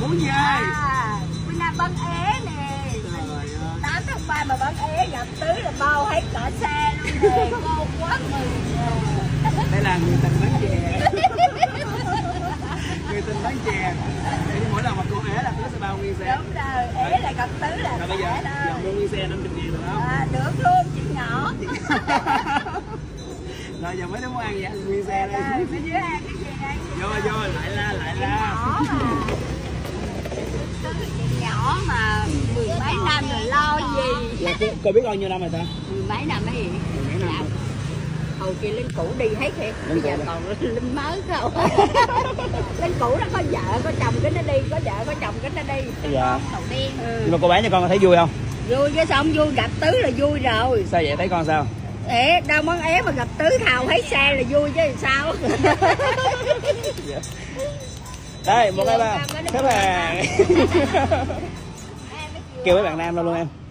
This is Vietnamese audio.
Muốn gì? Bữa nay bán é nè. 8 tháng 3 mà bán é gặp Tứ là bao hết cả xe luôn nè. Cô quá mừng. Đây là người tình bán chè. Người tình bán chè. Để mỗi lần mà cô é là Tứ sẽ bao nguyên xe. Đúng rồi, é là gặp Tứ là bây giờ mua nguyên xe 50.000 được không? Được luôn, chị nhỏ. Rồi giờ mấy đứa muốn ăn gì ăn nguyên xe đây. Rồi, mấy đứa ăn cái gì đây? Vô, lại la. Nhỏ mà. Chị nhỏ mà 10 mấy năm rồi lo gì. Dạ, cô biết bao nhiêu năm rồi ta? 10 mấy năm ấy. 10 mấy năm. Hồi kia Linh cũ đi hết thiệt. Bây giờ còn Linh mới không. Linh cũ nó có vợ, có chồng cái nó đi, có vợ, có chồng cái nó đi. Dạ. Đầu tiên. Nhưng mà cô bán cho con thấy vui không? Vui chứ sao không vui, gặp Tứ là vui rồi. Sao vậy, thấy con sao? Ế, đâu món é mà gặp Tứ thào thấy xe là vui chứ sao. Đây, một cái ba xếp hàng. Kêu mấy bạn nam đâu luôn em.